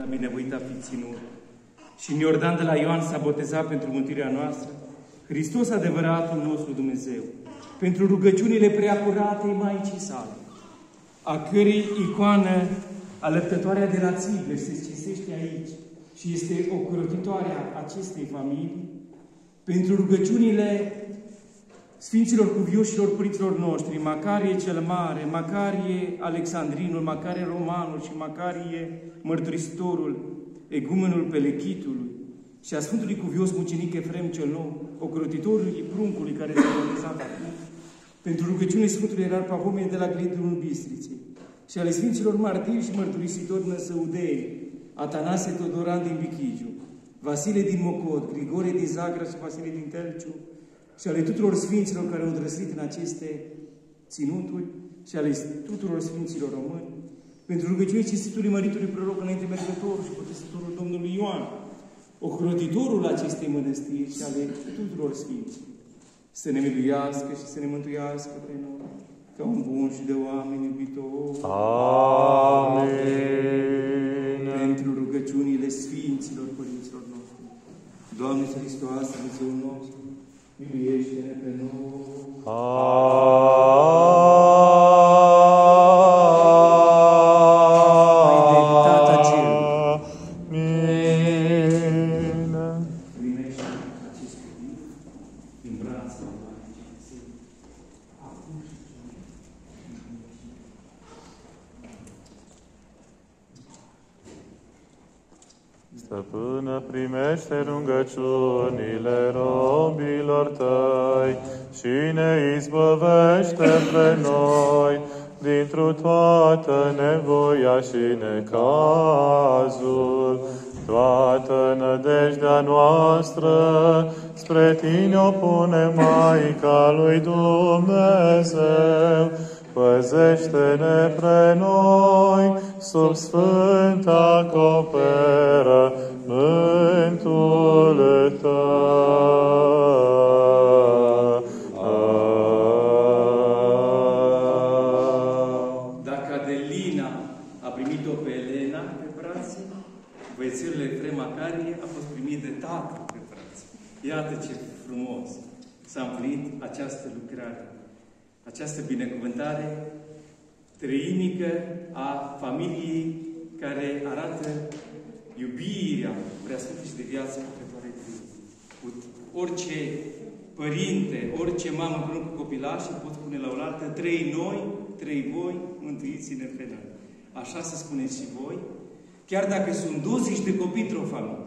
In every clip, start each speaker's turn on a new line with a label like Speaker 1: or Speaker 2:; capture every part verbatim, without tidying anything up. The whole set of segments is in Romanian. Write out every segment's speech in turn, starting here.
Speaker 1: binevoit a fi ținut. Și în Iordan de la Ioan s-a botezat pentru mântuirea noastră Hristos adevăratul nostru Dumnezeu, pentru rugăciunile preacuratei Maicii sale, a cărei icoană alăptătoarea de la țigle se scinsește aici și este ocrotitoarea acestei familii, pentru rugăciunile Sfinților Cuvioșilor Părinților noștri, Macarie cel Mare, Macarie Alexandrinul, Macarie Romanul și Macarie Mărturisitorul, Egumenul Pelechitului și a Sfântului Cuvios Mucenic Efrem cel Nou, ocrotitorului pruncului care s-a botezat acum, pentru rugăciunile Sfântului Erar Pavomie de la Glidul Bistriței și ale Sfinților Martiri și Mărturisitori Năsăudei, Atanase Todoran din Bichigiu, Vasile din Mocod, Grigore din Zagra și Vasile din Telciu, și ale tuturor Sfinților care au drăslit în aceste ținuturi și ale tuturor Sfinților Români, pentru rugăciunea cinstitului Măritului Proroc înainte mergătorul și Botezătorul Domnului Ioan, ocrotitorul acestei mănăstiri și ale tuturor Sfinții, să ne miluiască și să ne mântuiască pe noi, ca un bun și de oameni iubitor.
Speaker 2: Amin.
Speaker 1: Pentru rugăciunile Sfinților Părinților noștri, Doamne Hristoase, Dumnezeul nostru, miluiește-ne pe noi.
Speaker 2: Amin.
Speaker 1: Tata Cer, primește acest copil din brațele Maicii acum și
Speaker 2: Stăpână, primește rugăciunile robilor tăi și ne izbăvește pe noi dintr-o toată nevoia și necazul. Toată nădejdea noastră spre Tine o pune, Maica lui Dumnezeu. Păzește-ne pre noi sub sfânta acoperământul Tău.
Speaker 1: Dacă Adelina a primit-o pe Elena pe brațe, băiețelul Efrem Macarie a fost primit de tatăl pe brațe. Iată ce frumos s-a împlinit această lucrare, această binecuvântare treimică a familiei care arată iubirea preasfântă și de viață cântătoare de Dumnezeu. Orice părinte, orice mamă împreună cu copilașii pot spune la oaltă, trei noi, trei voi, mântuiți-ne pe noi. Așa să spuneți și voi, chiar dacă sunt douăzeci de copii într-o familie.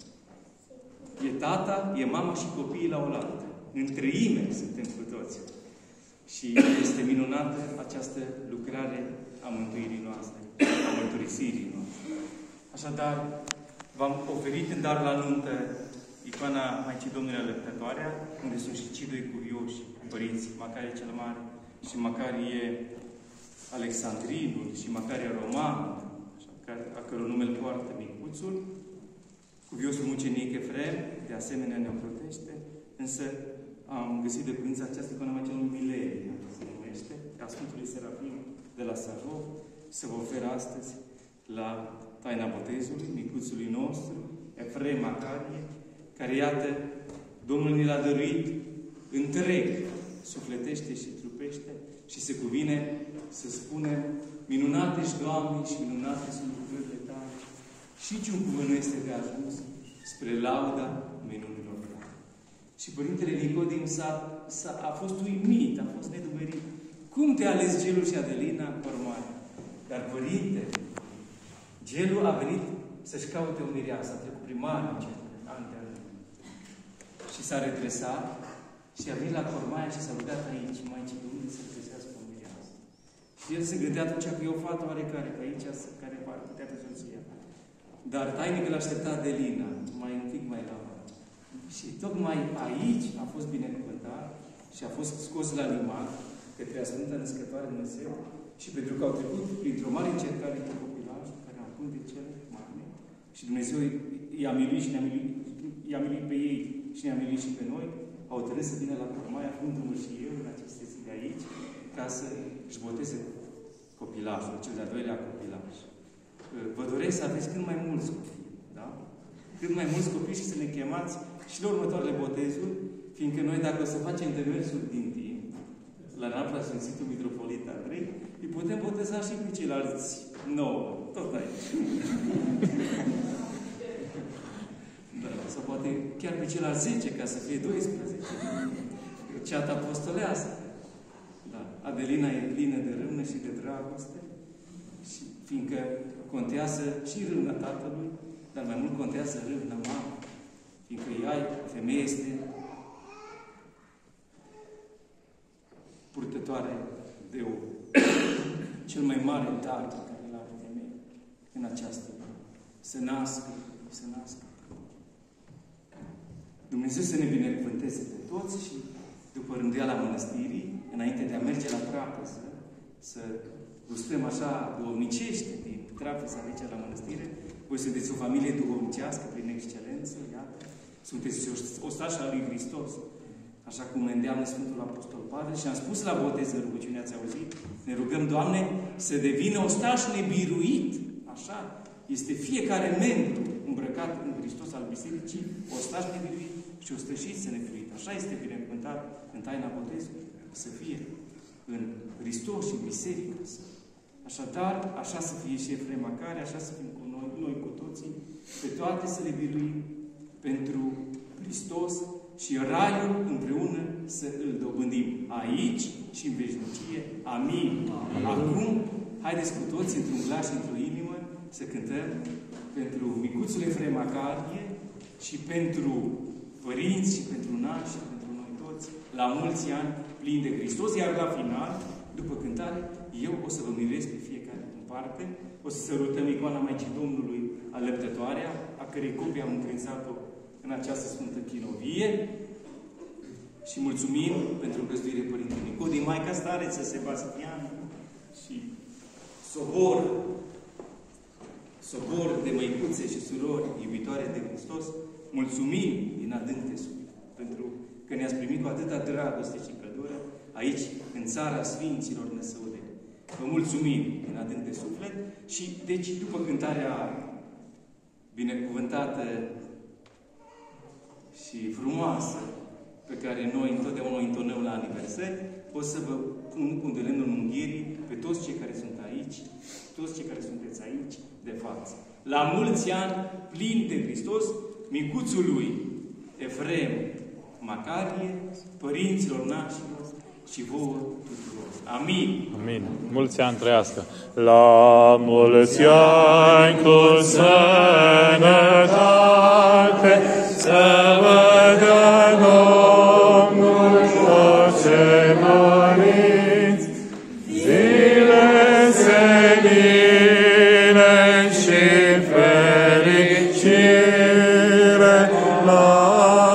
Speaker 1: E tata, e mama și copiii la oaltă. În treime suntem cu toți. Și este minunată această lucrare a mântuirii noastre, a mărturisirii noastre. Așadar, v-am oferit în dar la nuntă icoana Maicii Domnului Alăptătoarea, unde sunt și cei doi cuvioși părinți, Macarie cel Mare și Macarie Alexandrinul și Macarie Romanul, a căror nume îl poartă micuțul. Cuviosul mucenic Efrem, de asemenea, ne ocrotește, însă am găsit de cuvință această icoană Maicii Domnului Milenia, se numește, a Sfântului Serafim de la Sarov, se vă oferă astăzi la taina botezului, micuțului nostru, Efrem Macarie, care, iată, Domnul ne l-a dăruit întreg, sufletește și trupește, și se cuvine să spunem, minunate-și, Doamne, și minunate sunt lucrările Tale, și niciun cuvânt nu este de ajuns spre lauda minunilor Tale. Și Părintele Nicodim s-a, s-a, a fost uimit, a fost nedumerit. Cum te-a ales Gelu și Adelina în Cormoare? Dar, Părinte, Gelu a venit să-și caute o mireasă, a trecut primarul în an de an. Și s-a redresat și a venit la Cormaia și s-a rugat aici, Maicii Domnului, să găsească o mireasă. Și el se gândea atunci că e o fată oarecare, că aici, care ar putea fi soția. Dar tainic îl aștepta Adelina, mai un pic mai la mare. Și tocmai aici a fost binecuvântat și a fost scos la liman către a Sfânta Născătoare Dumnezeu și pentru că au trecut printr-o mare încercare cu copilașul care au pus de cele mari și Dumnezeu i-a miluit și ne-a miluit, i-a miluit pe ei și ne-a miluit și pe noi, au hotărât să vină la Cormaia, aflându-mă și eu în aceste zile aici, ca să își boteze copilașul, cel de-al doilea copilaș. Vă doresc să aveți cât mai mulți da? Cât mai mulți copii și să ne chemați și la următoarele botezuri, fiindcă noi, dacă o să facem demersuri din timp, la Napla Sfințitul Mitropolit Andrei, îi putem boteza și pe ceilalți nouă, tot aici. Da, sau poate chiar pe ceilalți zece, ca să fie doisprezece. Ceata apostolească. Da. Adelina e plină de râvnă și de dragoste, și fiindcă contează și râvna tatălui, dar mai mult contează râvna mamei. Fiindcă ea, femeia, este purtătoare de o cel mai mare dar pe care îl are femeia în această lume. Să nască, să nască. Dumnezeu să ne binecuvânteze pe toți și după rânduiala mănăstirii, înainte de a merge la trapeză, să gustăm așa duhovnicește din trapeza aici la mănăstire. Voi sunteți o familie duhovnicească prin excelență, iată. Sunteți ostași al lui Hristos. Așa cum ne îndeamnă Sfântul Apostol Pavel și am spus la botez în rugăciune, ați auzit? Ne rugăm, Doamne, să devină ostaș nebiruit. Așa. Este fiecare membru îmbrăcat în Hristos al Bisericii, ostaș nebiruit și ostășiți nebiruit. Așa este binecuvântat în taina botezului. Să fie în Hristos și în Biserică. Așadar, așa să fie și Efrem Macare, așa să fim cu noi, noi cu toții, pe toate să le biruim pentru Hristos și raiul împreună să îl dobândim aici și în veșnicie. Amin. Amin. Acum, haideți cu toți, într-un glas și într-o inimă, să cântăm pentru micuțul Efrem Macarie și pentru părinți și pentru nași și pentru noi toți, la mulți ani plini de Hristos, iar la final, după cântare, eu o să vă miresc pe fiecare în parte, o să sărutăm icoana Maicii Domnului alăptătoarea, a cărei copie am încredințat-o în această Sfântă Chinovie și mulțumim pentru găzduire Părinte Nicodim, Maica Stareță, Sebastian și sobor, sobor de măicuțe și surori iubitoare de Hristos, mulțumim din adânc de suflet pentru că ne-ați primit cu atâta dragoste și căldură aici, în țara Sfinților Năsăudeni. Vă mulțumim din adânc de suflet și, deci, după cântarea binecuvântată și frumoasă pe care noi întotdeauna o intonăm la aniversări, o să vă pun cu lemnul unghierii pe toți cei care sunt aici, toți cei care sunteți aici de față. La mulți ani, plin de Hristos, micuțul lui Efrem Macarie, părinților nașilor și vouă tuturor. Amin.
Speaker 2: Amin. Mulți ani trăiască. La mulți ani cu sănătate să vă dea Domnul ce măriți, zile senine și fericite.